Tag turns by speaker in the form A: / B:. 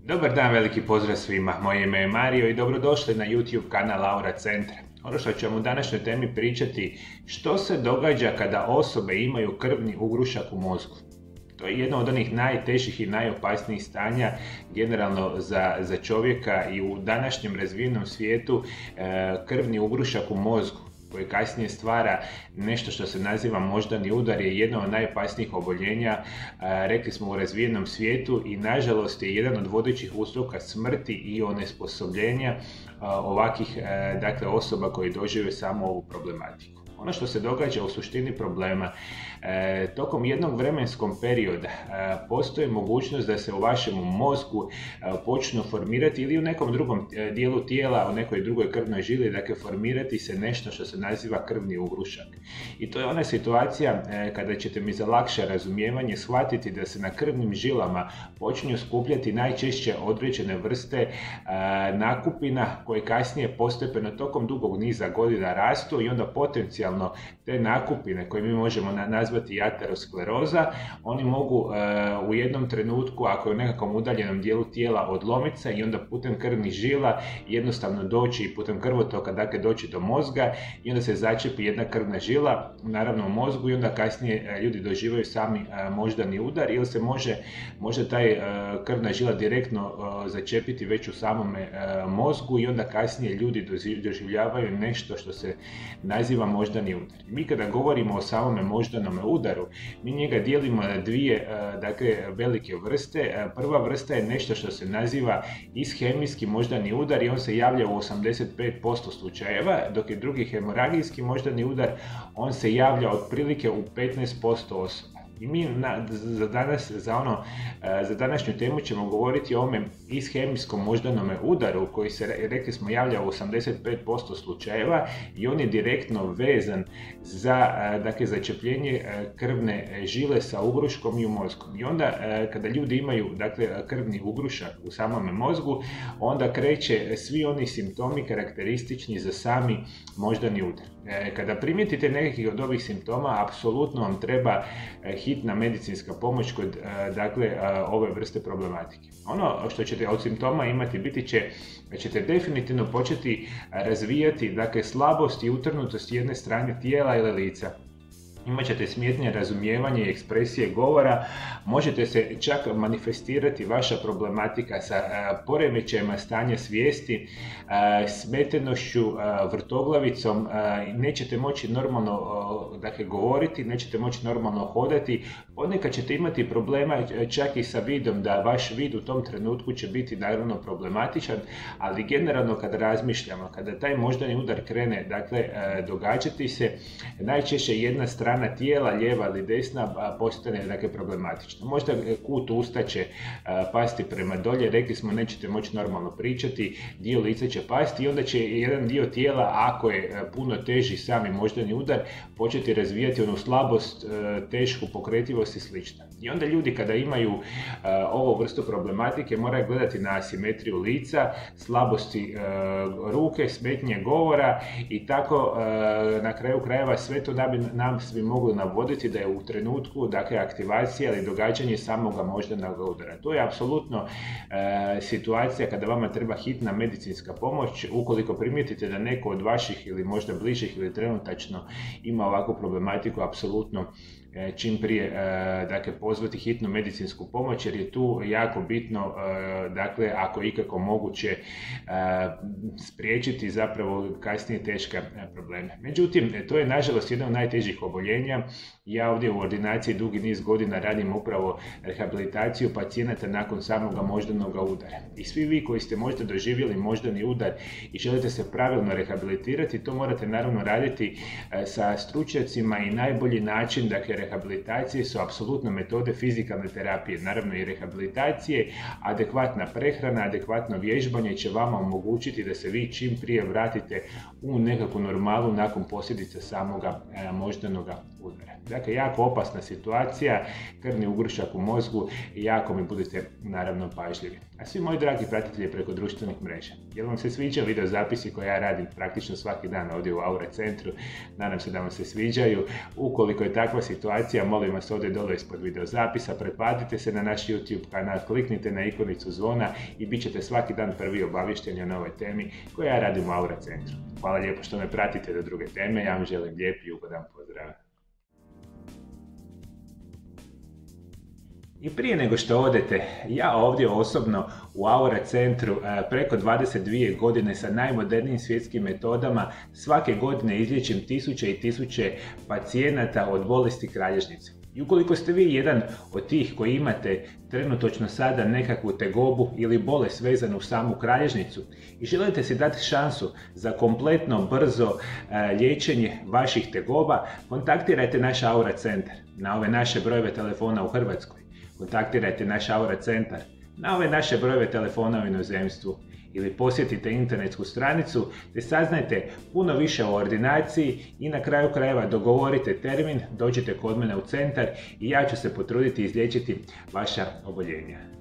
A: Dobar dan, veliki pozdrav svima. Moje ime je Mario i dobrodošli na YouTube kanal Aura Centra. Ono što ćemo u današnjoj temi pričati, što se događa kada osobe imaju krvni ugrušak u mozgu. To je jedno od onih najtežih i najopasnijih stanja generalno za čovjeka i u današnjem razvijenom svijetu. Krvni ugrušak u mozgu koji kasnije stvara nešto što se naziva moždani udar je jedno od najopasnijih oboljenja, rekli smo, u razvijenom svijetu i nažalost je jedan od vodećih uzroka smrti i onesposobljenja ovakvih osoba koji dožive samo ovu problematiku. Ono što se događa u suštini problema, tokom jednog vremenskog perioda postoji mogućnost da se u vašem mozgu počnu formirati ili u nekom drugom dijelu tijela, u nekoj drugoj krvnoj žili, formirati se nešto što se naziva krvni ugrušak. I to je ona situacija kada ćete mi za lakše razumijevanje shvatiti da se na krvnim žilama počinju skupljati najčešće određene vrste nakupina koje kasnije postepeno tokom dugog niza godina rastu i onda potencijalno te nakupine koje mi možemo nazvati ateroskleroza, oni mogu u jednom trenutku, ako je u nekakvom udaljenom dijelu tijela, odlomiti se i onda putem krvnih žila jednostavno doći i putem krvotoka, doći do mozga i onda se začepi jedna krvna žila, naravno u mozgu, i onda kasnije ljudi doživaju sami moždani udar ili se može taj krvna žila direktno začepiti već u samome mozgu i onda kasnije ljudi doživljavaju nešto što se naziva moždani udar. Mi kada govorimo o samome moždanome udaru, mi njega dijelimo na dvije velike vrste. Prva vrsta je nešto što se naziva ishemijski moždani udar i on se javlja u 85% slučajeva, dok je drugi hemoragijski moždani udar, on se javlja otprilike u 15% osoba. I mi za današnju temu ćemo govoriti o ovome ishemijskom moždanome udaru koji se, rekli smo, javlja u 85% slučajeva i on je direktno vezan za začepljenje krvne žile sa ugruškom i u mozgu. I onda kada ljudi imaju krvni ugrušak u samome mozgu, onda kreće svi oni simptomi karakteristični za sami moždani udar. Kada primijetite nekih od ovih simptoma, apsolutno vam treba hitna medicinska pomoć kod ove vrste problematike. Ono što ćete od simptoma imati biti će da ćete definitivno početi razvijati slabost i utrnutost jedne strane tijela ili lica. Imat ćete smetnje razumijevanja i ekspresije govora, možete se čak manifestirati vaša problematika sa poremećajima stanja svijesti, smetenošću, vrtoglavicom, nećete moći normalno govoriti, nećete moći normalno hodati, ponekad ćete imati problema čak i sa vidom, da vaš vid u tom trenutku će biti naravno problematičan, ali generalno kada razmišljamo, kada taj moždani udar krene događati se, najčešće jedna strana tijela, lijeva ili desna, postane problematična. Možda kut usta će pasti prema dolje, rekli smo, nećete moći normalno pričati, dio lica će pasti i onda će jedan dio tijela, ako je puno teži sami moždani udar, početi razvijati onu slabost, tešku pokretljivost i slično. I onda ljudi kada imaju ovu vrstu problematike moraju gledati na asimetriju lica, slabosti ruke, smetnje govora i tako na kraju krajeva sve to da bi nam svi mogli navoditi da je u trenutku aktivacija ili događanje samoga moždanog udara. To je apsolutno situacija kada vama treba hitna medicinska pomoć. Ukoliko primijetite da neko od vaših ili možda bližih ili trenutačno ima ovakvu problematiku, apsolutno čim prije pozvati hitnu medicinsku pomoć, jer je tu jako bitno, ako ikako moguće, spriječiti zapravo kasnije teške probleme. Međutim, to je nažalost jedno od najtežih oboljenja. Ja ovdje u ordinaciji dugi niz godina radim upravo rehabilitaciju pacijenata nakon samoga moždanog udara. I svi vi koji ste možda doživjeli moždani udar i želite se pravilno rehabilitirati, to morate naravno raditi sa stručnjacima i najbolji način rehabilitacije su apsolutno metode fizikalne terapije. Naravno i rehabilitacije, adekvatna prehrana, adekvatno vježbanje će vama omogućiti da se vi čim prije vratite u nekakvu normalu nakon posljedica samoga moždanog udara. Dakle, jako opasna situacija, krvni ugrušak u mozgu i jako mi budete naravno pažljivi. A svi moji dragi pratitelji preko društvenih mreža, jel vam se sviđaju video zapisi koje ja radim praktično svaki dan ovdje u Aura Centru? Nadam se da vam se sviđaju. Ukoliko je takva situacija, situacija, molim vas ovdje dole ispod video zapisa, pretplatite se na naš YouTube kanal, kliknite na ikonicu zvona i bit ćete svaki dan prvi obavješteni o novoj temi koju ja radim u Aura centru. Hvala lijepo što me pratite do druge teme, ja vam želim lijep i ugodan pozdrav. I prije nego što odete, ja ovdje osobno u Aura centru preko 22 godine sa najmodernijim svjetskim metodama svake godine izliječim tisuće i tisuće pacijenata od bolesti kralježnice. I ukoliko ste vi jedan od tih koji imate trenutačno sada nekakvu tegobu ili bolest vezanu u samu kralježnicu i želite si dati šansu za kompletno brzo liječenje vaših tegoba, kontaktirajte naš Aura centar na ove naše brojeve telefona u Hrvatskoj. Kontaktirajte naš Aura centar na ove naše brojeve telefona u inozemstvu ili posjetite internetsku stranicu te saznajte puno više o ordinaciji i na kraju krajeva dogovorite termin, dođite kod mene u centar i ja ću se potruditi izliječiti vaša oboljenja.